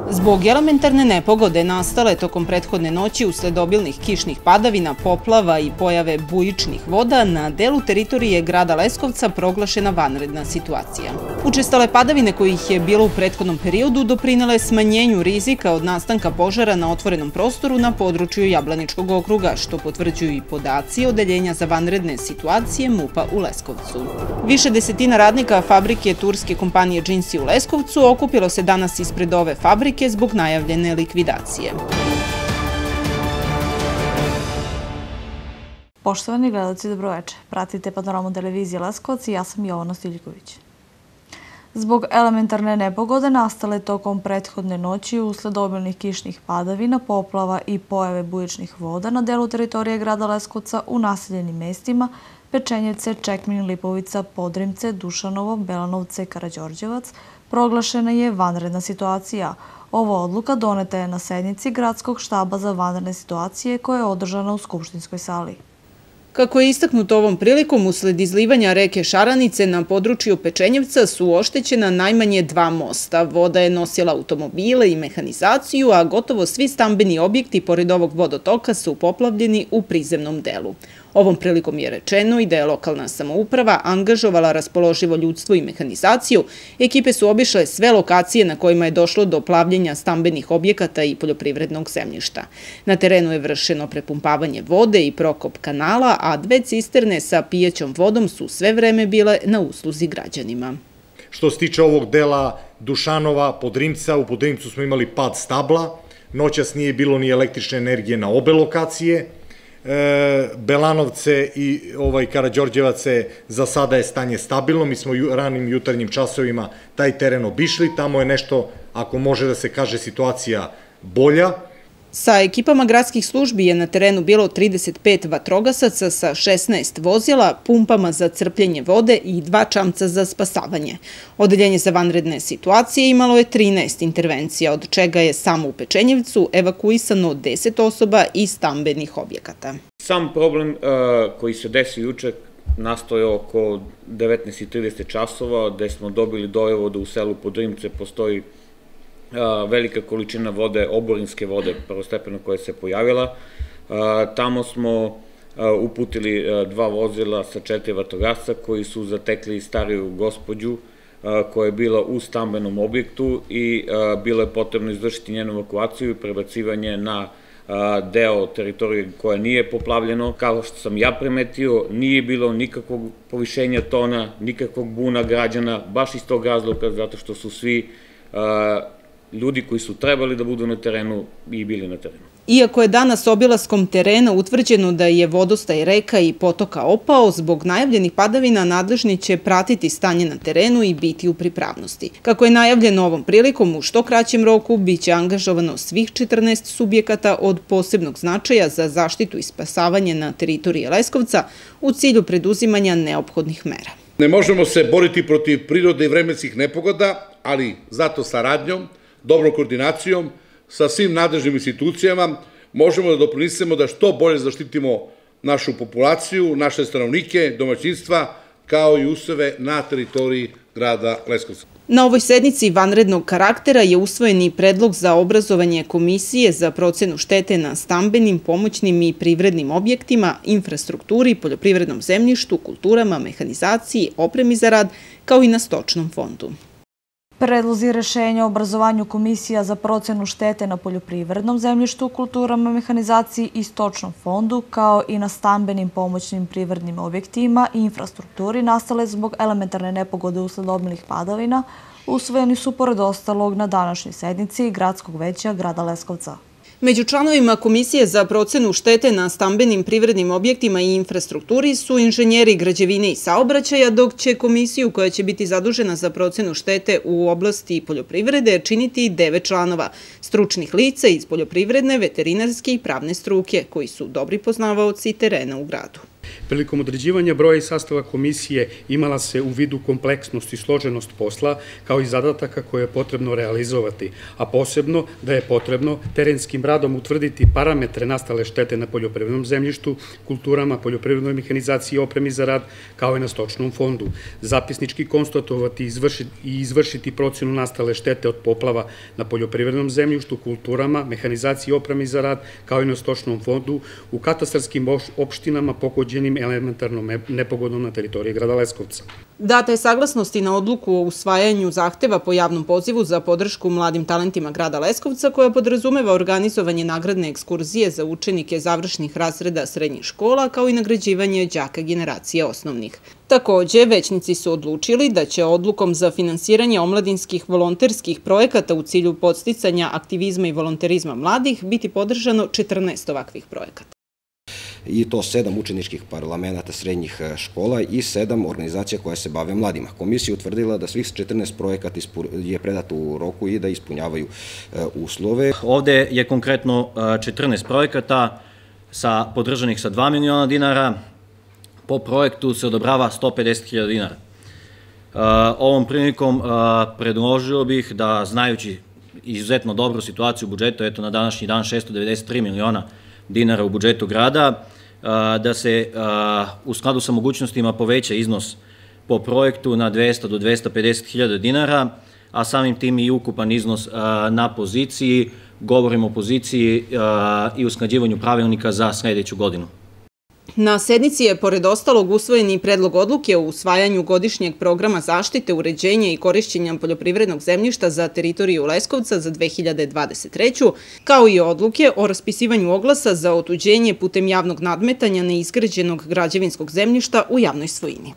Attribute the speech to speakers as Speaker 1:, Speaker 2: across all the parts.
Speaker 1: Zbog elementarne nepogode nastale tokom prethodne noći usled obilnih kišnih padavina, poplava i pojave bujičnih voda, na delu teritorije grada Leskovca proglašena vanredna situacija. Učestale padavine kojih je bilo u prethodnom periodu doprinele smanjenju rizika od nastanka požara na otvorenom prostoru na području Jablaničkog okruga, što potvrđuju i podaci Odeljenja za vanredne situacije MUP-a u Leskovcu. Više desetina radnika fabrike turske kompanije Džinsi u Leskovcu okupilo se danas ispred ove fabrike zbog najavljene likvidacije.
Speaker 2: Poštovani gledalci, dobroveče. Pratite Panoramu televizije Leskovac i ja sam Jovana Stiljković. Zbog elementarne nepogode nastale tokom prethodne noći usled obilnih kišnih padavina, poplava i pojave bujičnih voda na delu teritorije grada Leskovca u naseljenim mestima Pečenjevce, Čekmin, Lipovica, Podrimce, Dušanovo, Belanovce, Karađorđevac, proglašena je vanredna situacija. Ova odluka doneta je na sednici Gradskog štaba za vanredne situacije koja je održana u Skupštinskoj sali.
Speaker 1: Kako je istaknuto ovom prilikom, usled izlivanja reke Šaranice na području Pečenjevca su oštećena najmanje 2 mosta. Voda je nosila automobile i mehanizaciju, a gotovo svi stambeni objekti pored ovog vodotoka su poplavljeni u prizemnom delu. Ovom prilikom je rečeno i da je lokalna samouprava angažovala raspoloživo ljudstvo i mehanizaciju. Ekipe su obišle sve lokacije na kojima je došlo do plavljenja stambenih objekata i poljoprivrednog zemljišta. Na terenu je vršeno prepumpavanje vode i prokop kanala, a 2 cisterne sa pijećom vodom su sve vreme bile na usluzi građanima.
Speaker 3: Što se tiče ovog dela Dušanova, Podrimca, u Podrimcu smo imali pad stabla, noćas nije bilo ni električne energije na obe lokacije, Belanovce i Karađorđevace za sada je stanje stabilno, mi smo ranim jutarnjim časovima taj teren obišli, tamo je nešto, ako može da se kaže, situacija bolja.
Speaker 1: Sa ekipama gradskih službi je na terenu bilo 35 vatrogasaca sa 16 vozila, pumpama za crpljenje vode i 2 čamca za spasavanje. Odeljenje za vanredne situacije imalo je 13 intervencija, od čega je samo u Pečenjevcu evakuisano 10 osoba i stambenih objekata.
Speaker 4: Sam problem koji se desio juče nastao je oko 19:30 časova, gde smo dobili dojavu da u selu Podrimce postoji velika količina vode, oborinske vode prvostepeno koja se pojavila. Tamo smo uputili 2 vozila sa 4 vatrogasca koji su zatekli stariju gospođu koja je bila u stambenom objektu i bilo je potrebno izvršiti njenu evakuaciju i prebacivanje na deo teritorije koja nije poplavljeno. Kao što sam ja primetio, nije bilo nikakvog povišenja tona, nikakvog buna građana, baš iz tog razloga zato što su svi ljudi koji su trebali da budu na terenu i bili na terenu.
Speaker 1: Iako je danas obilaskom terena utvrđeno da je vodostaj reka i potoka opao, zbog najavljenih padavina nadležni će pratiti stanje na terenu i biti u pripravnosti. Kako je najavljeno ovom prilikom, u što kraćem roku biće angažovano svih 14 subjekata od posebnog značaja za zaštitu i spasavanje na teritoriji Leskovca u cilju preduzimanja neophodnih mera.
Speaker 5: Ne možemo se boriti protiv prirode i vremenskih nepogoda, ali zato saradnjom, dobrom koordinacijom sa svim nadležnim institucijama možemo da doprinesemo da što bolje zaštitimo našu populaciju, naše stanovnike, domaćinstva, kao i useve na teritoriji grada Leskovca.
Speaker 1: Na ovoj sednici vanrednog karaktera je usvojen i predlog za obrazovanje Komisije za procenu štete na stambenim, pomoćnim i privrednim objektima, infrastrukturi, poljoprivrednom zemljištu, kulturama, mehanizaciji, opremi za rad, kao i na stočnom fondu.
Speaker 2: Predlozi rešenja o obrazovanju Komisija za procenu štete na poljoprivrednom zemljištu, kulturama, mehanizaciji i stočnom fondu, kao i na stambenim, pomoćnim, privrednim objektima i infrastrukturi nastale zbog elementarne nepogode usled obilnih padavina, usvojeni su pored ostalog na današnjoj sednici Gradskog veća grada Leskovca.
Speaker 1: Među članovima Komisije za procenu štete na stambenim, privrednim objektima i infrastrukturi su inženjeri građevine i saobraćaja, dok će komisiju koja će biti zadužena za procenu štete u oblasti poljoprivrede činiti 9 članova, stručnih lica iz poljoprivredne, veterinarske i pravne struke, koji su dobri poznavaoci terena u gradu.
Speaker 6: Prilikom određivanja broja i sastava komisije imala se u vidu kompleksnost i složenost posla, kao i zadataka koje je potrebno realizovati, a posebno da je potrebno terenskim radom utvrditi parametre nastale štete na poljoprivrednom zemljištu, kulturama, poljoprivrednoj mehanizaciji i opremi za rad, kao i na stočnom fondu, zapisnički konstatovati i izvršiti procenu nastale štete od poplava na poljoprivrednom zemljištu, kulturama, mehanizaciji i opremi za rad, kao i na stočnom fondu, u katastarskim opštinama pogođenim elementarnom nepogodom na teritoriji grada Leskovca.
Speaker 1: Data je saglasnost i na odluku o usvajanju zahteva po javnom pozivu za podršku mladim talentima grada Leskovca, koja podrazumeva organizovanje nagradne ekskurzije za učenike završnih razreda srednjih škola, kao i nagrađivanje đaka generacije osnovnih. Takođe, većnici su odlučili da će odlukom za finansiranje omladinskih volonterskih projekata u cilju podsticanja aktivizma i volonterizma mladih biti podržano 14 ovakvih projekata.
Speaker 7: I to 7 učeničkih parlamenta srednjih škola i 7 organizacija koje se bave mladima. Komisija utvrdila da svih 14 projekata je predato u roku i da ispunjavaju uslove.
Speaker 8: Ovde je konkretno 14 projekata podržanih sa 2 miliona dinara. Po projektu se odobrava 150.000 dinara. Ovom prilikom predložio bih da, znajući izuzetno dobru situaciju u budžetu, eto na današnji dan 693 miliona dinara u budžetu grada, da se u skladu sa mogućnostima poveća iznos po projektu na 200 do 250.000 dinara, a samim tim i ukupan iznos na poziciji, govorimo o poziciji i usklađivanju pravilnika za sledeću godinu.
Speaker 1: Na sednici je, pored ostalog, usvojen i predlog odluke o usvajanju godišnjeg programa zaštite, uređenja i korišćenja poljoprivrednog zemljišta za teritoriju Leskovca za 2023. kao i odluke o raspisivanju oglasa za otuđenje putem javnog nadmetanja neizgrađenog građevinskog zemljišta u javnoj svojini.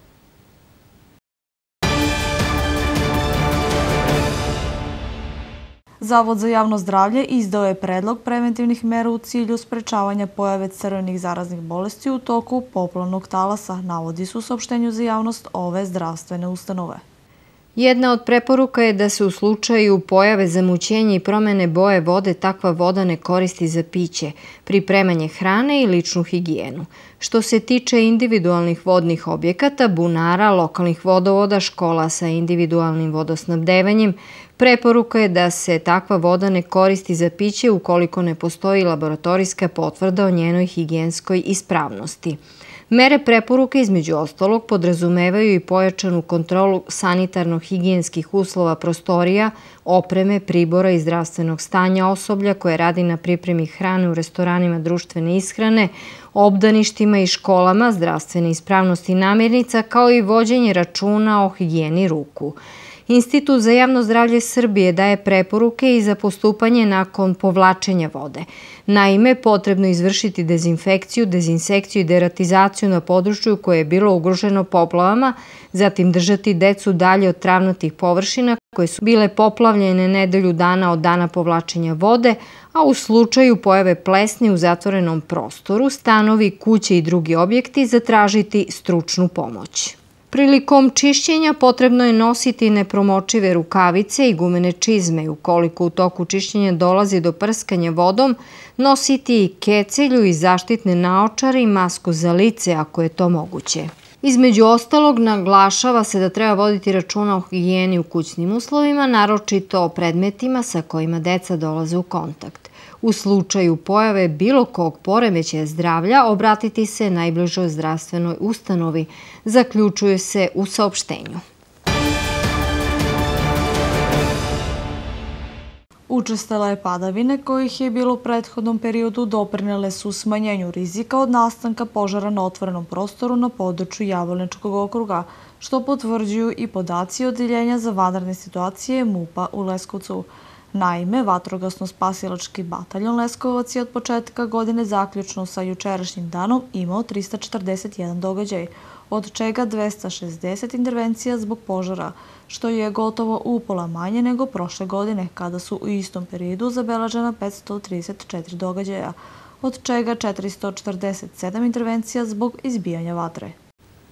Speaker 2: Zavod za javno zdravlje izdao je predlog preventivnih mera u cilju sprečavanja pojave crvenih zaraznih bolesti u toku poplavnog talasa, navodi se u saopštenju za javnost ove zdravstvene ustanove.
Speaker 9: Jedna od preporuka je da se u slučaju pojave zamućenja i promene boje vode takva voda ne koristi za piće, pripremanje hrane i ličnu higijenu. Što se tiče individualnih vodnih objekata, bunara, lokalnih vodovoda, škola sa individualnim vodosnabdevanjem, preporuka je da se takva voda ne koristi za piće ukoliko ne postoji laboratorijska potvrda o njenoj higijenskoj ispravnosti. Mere preporuke između ostalog podrazumevaju i pojačanu kontrolu sanitarno-higijenskih uslova prostorija, opreme, pribora i zdravstvenog stanja osoblja koje radi na pripremi hrane u restoranima društvene ishrane, obdaništima i školama, zdravstvene ispravnosti namirnica, kao i vođenje računa o higijeni ruku. Institut za javno zdravlje Srbije daje preporuke i za postupanje nakon povlačenja vode. Naime, potrebno izvršiti dezinfekciju, dezinsekciju i deratizaciju na području koje je bilo ugroženo poplavama, zatim držati decu dalje od travnatih površina koje su bile poplavljene nedelju dana od dana povlačenja vode, a u slučaju pojave plesni u zatvorenom prostoru, stanovi, kuće i drugi objekti zatražiti stručnu pomoć. Prilikom čišćenja potrebno je nositi nepromočive rukavice i gumene čizme. Ukoliko u toku čišćenja dolazi do prskanja vodom, nositi i kecelju i zaštitne naočare i masku za lice ako je to moguće. Između ostalog, naglašava se da treba voditi računa o higijeni u kućnim uslovima, naročito o predmetima sa kojima deca dolaze u kontakt. U slučaju pojave bilo kog poremećaja zdravlja, obratiti se najbližoj zdravstvenoj ustanovi, zaključuje se u saopštenju.
Speaker 2: Učestale padavine kojih je bilo u prethodnom periodu doprinele su smanjenju rizika od nastanka požara na otvorenom prostoru na području Jablaničkog okruga, što potvrđuju i podaci Odeljenja za vanredne situacije MUP-a u Leskovcu. Naime, vatrogasno-spasilački bataljon Leskovac je od početka godine zaključno sa jučerašnjim danom imao 341 događaj, od čega 260 intervencija zbog požara, što je gotovo upola manje nego prošle godine, kada su u istom periodu zabeležena 534 događaja, od čega 447 intervencija zbog izbijanja vatre.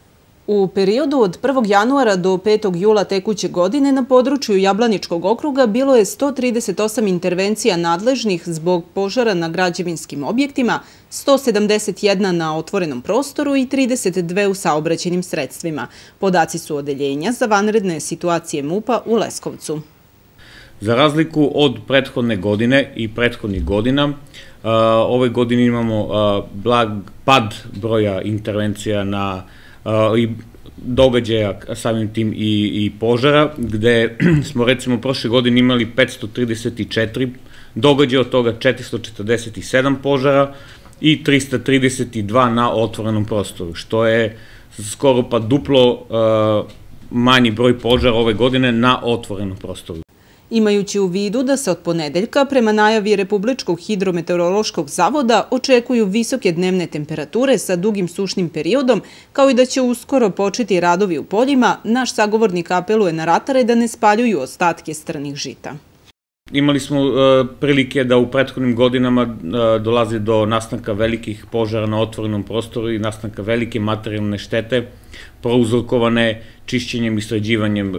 Speaker 1: U periodu od 1. januara do 5. jula tekuće godine na području Jablaničkog okruga bilo je 138 intervencija nadležnih zbog požara na građevinskim objektima, 171 na otvorenom prostoru i 32 u saobraćajnim sredstvima. Podaci su odeljenja za vanredne situacije MUP-a u Leskovcu.
Speaker 4: Za razliku od prethodne godine i prethodnih godina, ove godine imamo blag pad broja intervencija i događaja samim tim i požara, gde smo recimo prošle godine imali 534 događaja, od toga 447 požara i 332 na otvorenom prostoru, što je skoro pa duplo manji broj požara ove godine na otvorenom prostoru.
Speaker 1: Imajući u vidu da se od ponedeljka, prema najavi Republičkog hidrometeorološkog zavoda, očekuju visoke dnevne temperature sa dugim sušnim periodom, kao i da će uskoro početi radovi u poljima, naš sagovornik apeluje na ratare da ne spaljuju ostatke strnih žita.
Speaker 4: Imali smo prilike da u prethodnim godinama dolazi do nastanka velikih požara na otvorenom prostoru i nastanka velike materijalne štete prouzrokovane čišćenjem i sređivanjem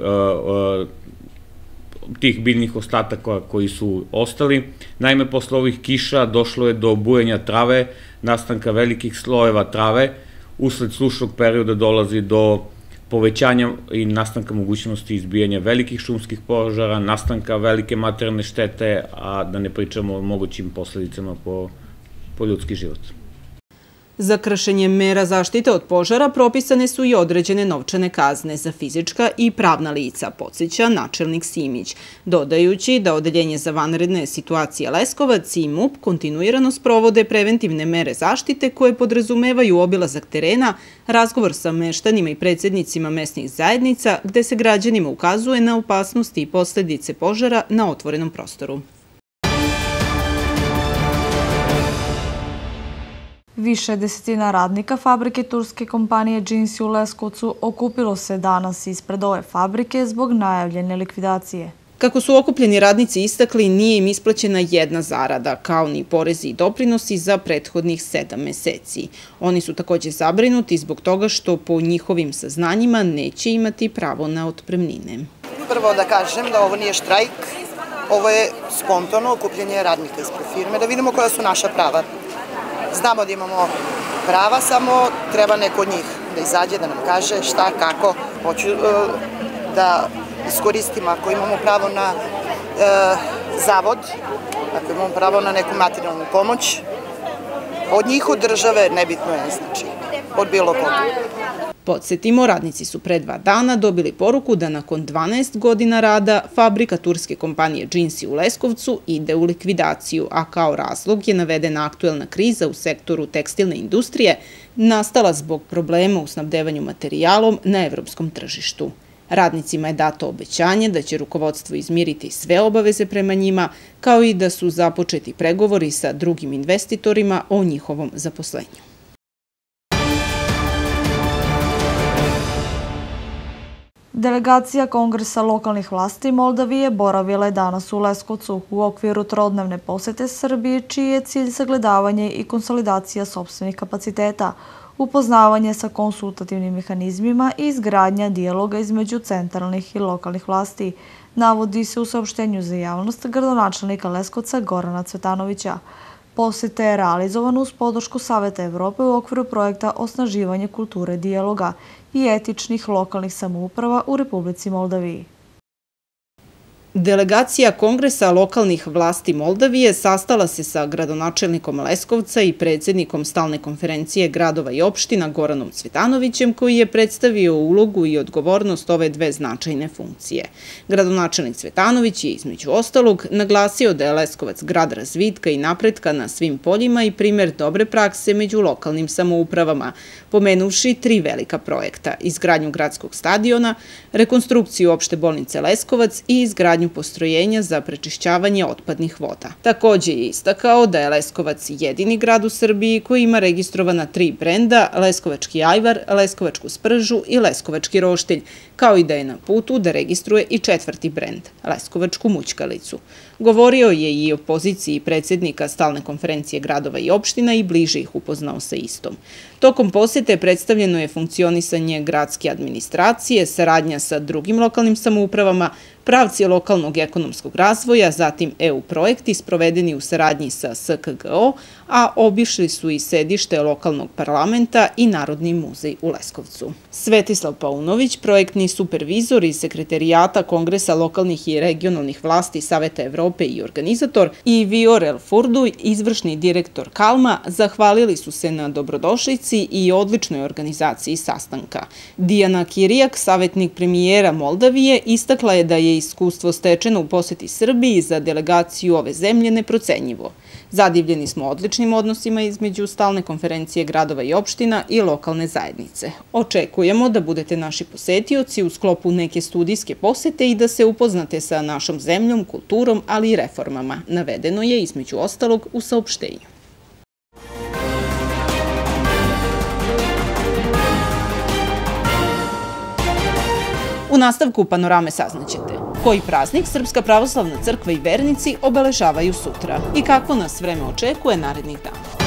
Speaker 4: tih biljnih ostataka koji su ostali. Naime, posle ovih kiša došlo je do bujanja trave, nastanka velikih slojeva trave. Usled sušnog perioda dolazi do povećanja i nastanka mogućnosti izbijanja velikih šumskih požara, nastanka velike materijalne štete, a da ne pričamo o mogućim posledicama po ljudski život.
Speaker 1: Za kršenje mera zaštite od požara propisane su i određene novčane kazne za fizička i pravna lica, podsjeća načelnik Simić, dodajući da Odeljenje za vanredne situacije Leskovac i MUP kontinuirano sprovode preventivne mere zaštite koje podrazumevaju obilazak terena, razgovor sa meštanima i predsjednicima mesnih zajednica, gde se građanima ukazuje na opasnosti i posledice požara na otvorenom prostoru.
Speaker 2: Više desetina radnika fabrike turske kompanije Džinsi u Leskovcu okupilo se danas ispred ove fabrike zbog najavljene likvidacije.
Speaker 1: Kako su okupljeni radnici istakli, nije im isplaćena jedna zarada, kao ni porezi i doprinosi za prethodnih 7 meseci. Oni su također zabrinuti zbog toga što po njihovim saznanjima neće imati pravo na otpremnine.
Speaker 10: Prvo da kažem da ovo nije štrajk, ovo je spontano okupljenje radnika ispred firme, da vidimo koja su naša prava. Znamo da imamo prava, samo treba neko od njih da izađe, da nam kaže šta, kako. Hoću da iskoristim ako imamo pravo na zavod, ako imamo pravo na neku materijalnu pomoć. Od njih, od države, nebitno je, znači, od bilo koga.
Speaker 1: Podsjetimo, radnici su pre 2 dana dobili poruku da nakon 12 godina rada fabrika turske kompanije Džinsi u Leskovcu ide u likvidaciju, a kao razlog je navedena aktuelna kriza u sektoru tekstilne industrije, nastala zbog problema u snabdevanju materijalom na evropskom tržištu. Radnicima je dato obećanje da će rukovodstvo izmiriti sve obaveze prema njima, kao i da su započeti pregovori sa drugim investitorima o njihovom zaposlenju.
Speaker 2: Delegacija Kongresa lokalnih vlasti Moldavije boravila je danas u Leskovcu u okviru trodnevne posete Srbije, čiji je cilj sagledavanje i konsolidacija sopstvenih kapaciteta, upoznavanje sa konsultativnim mehanizmima i izgradnja dijaloga između centralnih i lokalnih vlasti, navodi se u saopštenju za javnost gradonačelnika Leskovca Gorana Cvetanovića. Poseta je realizovana uz podršku Saveta Evrope u okviru projekta Osnaživanje kulture dijaloga i etičnih lokalnih samouprava u Republici Moldaviji.
Speaker 1: Delegacija Kongresa lokalnih vlasti Moldavije sastala se sa gradonačelnikom Leskovca i predsjednikom Stalne konferencije gradova i opština Goranom Cvetanovićem, koji je predstavio ulogu i odgovornost ove dve značajne funkcije. Gradonačelnik Cvetanović je između ostalog naglasio da je Leskovac grad razvitka i napretka na svim poljima i primjer dobre prakse među lokalnim samoupravama, pomenuvši 3 velika projekta: izgradnju gradskog stadiona, rekonstrukciju opšte bolnice Leskovac i izgradnju izgradnju postrojenja za prečišćavanje otpadnih voda. Takođe je istakao da je Leskovac jedini grad u Srbiji koji ima registrovana 3 brenda, leskovački ajvar, leskovačku spržu i leskovački roštilj, kao i da je na putu da registruje i 4. brend, leskovačku mućkalicu. Govorio je i o poziciji predsjednika Stalne konferencije gradova i opština i bliže ih upoznao sa istom. Tokom posete predstavljeno je funkcionisanje gradske administracije, saradnja sa drugim lokalnim samoupravama, pravci lokalnog ekonomskog razvoja, zatim EU projekti sprovedeni u saradnji sa SKGO, a obišli su i sedište lokalnog parlamenta i Narodni muzej u Leskovcu. Svetislav Paunović, projektni supervizor iz Sekretarijata Kongresa lokalnih i regionalnih vlasti Saveta Evrope i organizator, i Viorel Furduj, izvršni direktor Kalma, zahvalili su se na dobrodošlici i odličnoj organizaciji sastanka. Dijana Kirijak, savjetnik premijera Moldavije, istakla je da je iskustvo stečeno u poseti Srbiji za delegaciju ove zemlje neprocenjivo. Zadivljeni smo odličnim odnosima između Stalne konferencije gradova i opština i lokalne zajednice. Očekujemo da budete naši posetioci u sklopu neke studijske posete i da se upoznate sa našom zemljom, kulturom, ali i reformama. Navedeno je između ostalog u saopštenju. U nastavku Panorame saznaćete koji praznik Srpska pravoslavna crkva i vernici obeležavaju sutra i kako nas vreme očekuje narednih dana.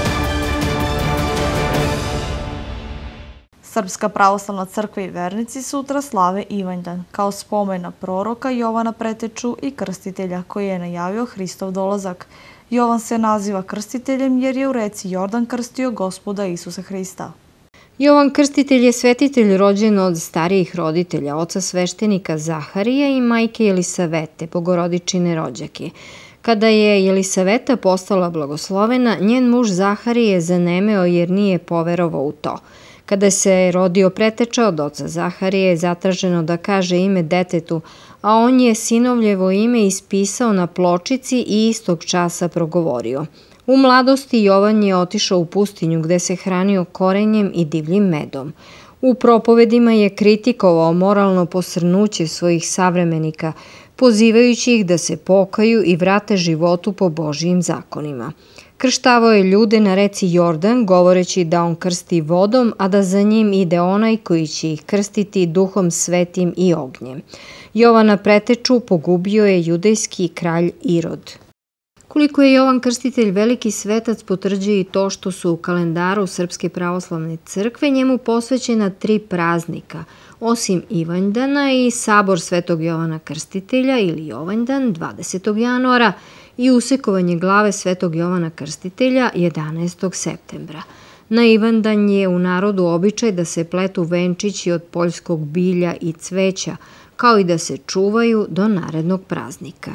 Speaker 2: Srpska pravoslavna crkva i vernici sutra slave Ivanjdan, kao spomen na proroka Jovana Preteču i krstitelja koji je najavio Hristov dolazak. Jovan se naziva krstiteljem jer je u reci Jordan krstio Gospoda Isusa Hrista.
Speaker 9: Jovan Krstitelj je svetitelj rođen od starijih roditelja, oca sveštenika Zaharija i majke Jelisavete, bogorodičine rođake. Kada je Jelisaveta postala blagoslovena, njen muž Zaharije je zanemeo jer nije poverovao u to. Kada se rodio preteča od oca Zaharije je zatraženo da kaže ime detetu, a on je sinovljevo ime ispisao na pločici i istog časa progovorio. U mladosti Jovan je otišao u pustinju gde se hranio korenjem i divljim medom. U propovedima je kritikovao moralno posrnuće svojih savremenika, pozivajući ih da se pokaju i vrate životu po Božijim zakonima. Krštavao je ljude na reci Jordan, govoreći da on krsti vodom, a da za njim ide onaj koji će ih krstiti duhom svetim i ognjem. Jovana Preteču pogubio je judejski kralj Irod. Koliko je Jovan Krstitelj veliki svetac potvrđuje i to što su u kalendaru Srpske pravoslavne crkve njemu posvećena 3 praznika, osim Ivanjdana i Sabor Svetog Jovana Krstitelja ili Jovanjdan 20. januara i usekovanje glave Svetog Jovana Krstitelja 11. septembra. Na Ivanjdan je u narodu običaj da se pletu venčići od poljskog bilja i cveća, kao i da se čuvaju do narednog praznika.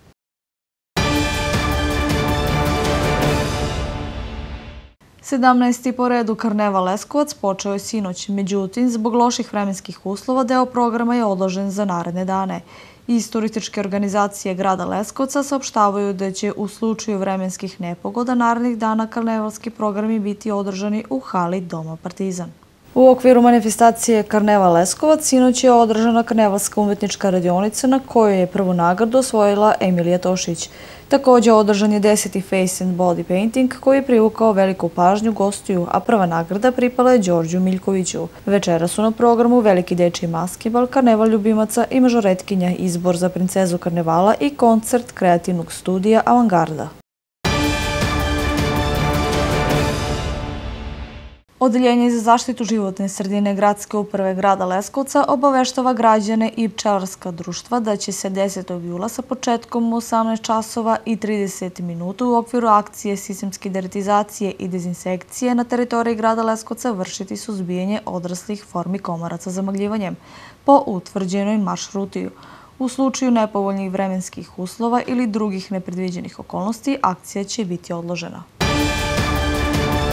Speaker 2: 17. po redu Karneval Leskovac počeo je sinoć, međutim, zbog loših vremenskih uslova deo programa je odložen za naredne dane. Iz turističke organizacije grada Leskovca saopštavaju da će u slučaju vremenskih nepogoda narednih dana karnevalski programi biti održani u hali Doma Partizan. U okviru manifestacije Karneval Leskovac sinoć je održana karnevalska umetnička radionica na kojoj je prvu nagradu osvojila Emilija Tošić. Također održan je 10. Face and Body Painting koji je privukao veliku pažnju gostiju, a prva nagrada pripala je Đorđu Miljkoviću. Večera su na programu Veliki dečiji maskibal, Karneval ljubimaca i mažoretkinja, izbor za princezu karnevala i koncert kreativnog studija Avangarda. Odeljenje za zaštitu životne sredine Gradske uprave grada Leskovca obaveštava građane i pčelarska društva da će se 10. jula sa početkom u 18 časova i 30 minuta u okviru akcije sistemske deratizacije i dezinsekcije na teritoriji grada Leskovca vršiti suzbijanje odraslih formi komaraca zamagljivanjem po utvrđenoj maršruti. U slučaju nepovoljnih vremenskih uslova ili drugih nepredviđenih okolnosti, akcija će biti odložena.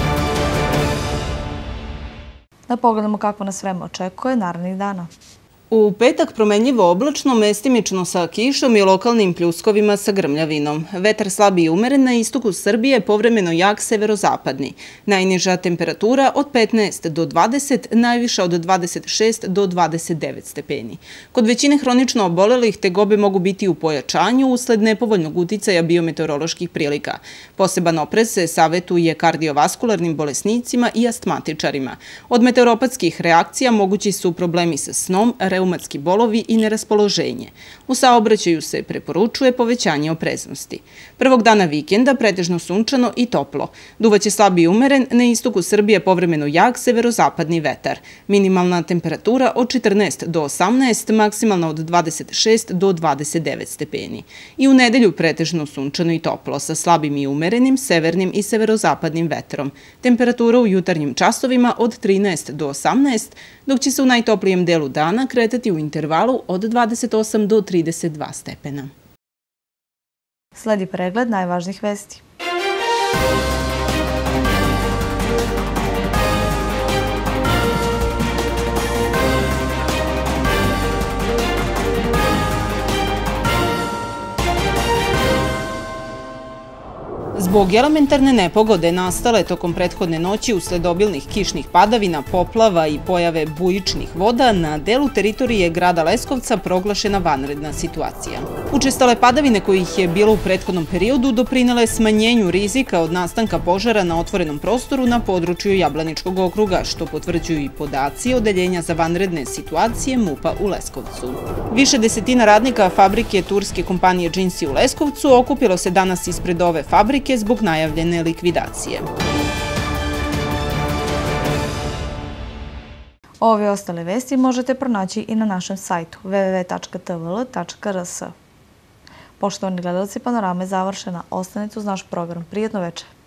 Speaker 2: Da pogledamo kako nas vreme očekuje narednih dana.
Speaker 1: U petak promenljivo oblačno, mestimično sa kišom i lokalnim pljuskovima sa grmljavinom. Vetar slabi i umeren na istoku Srbije, povremeno jak severozapadni. Najniža temperatura od 15 do 20, najviša od 26 do 29 stepeni. Kod većine hronično obolelih tegobe mogu biti u pojačanju usled nepovoljnog uticaja biometeoroloških prilika. Poseban oprez se savetuje kardiovaskularnim bolesnicima i astmatičarima. Od meteoropatskih reakcija mogući su problemi sa snom, reumatski bolovi i neraspoloženje. U saobraćaju se preporučuje povećanje opreznosti. Prvog dana vikenda pretežno sunčano i toplo. Duvaće slabi i umeren, na istoku Srbije povremeno jak severozapadni vetar. Minimalna temperatura od 14 do 18, maksimalna od 26 do 29 stepeni. I u nedelju pretežno sunčano i toplo, sa slabim i umerenim severnim i severozapadnim vetrom. Temperatura u jutarnjim časovima od 13 do 18, dok će se u najtoplijem delu dana kretati u intervalu od 28 do 32 stepena.
Speaker 2: Sledi pregled najvažnijih vesti.
Speaker 1: Zbog elementarne nepogode nastale tokom prethodne noći usled obilnih kišnih padavina, poplava i pojave bujičnih voda, na delu teritorije grada Leskovca proglašena vanredna situacija. Učestale padavine kojih je bilo u prethodnom periodu doprinele smanjenju rizika od nastanka požara na otvorenom prostoru na području Jablaničkog okruga, što potvrđuju i podaci Odeljenja za vanredne situacije MUP-a u Leskovcu. Više desetina radnika fabrike turske kompanije Džinsi u Leskovcu okupilo se danas ispred ove fabrike zbog najavljene likvidacije.
Speaker 2: Ove ostale vesti možete pronaći i na našem sajtu www.tvl.rs. Poštovani gledalci, Panorama je završena. Ostanite uz naš program. Prijetno večer.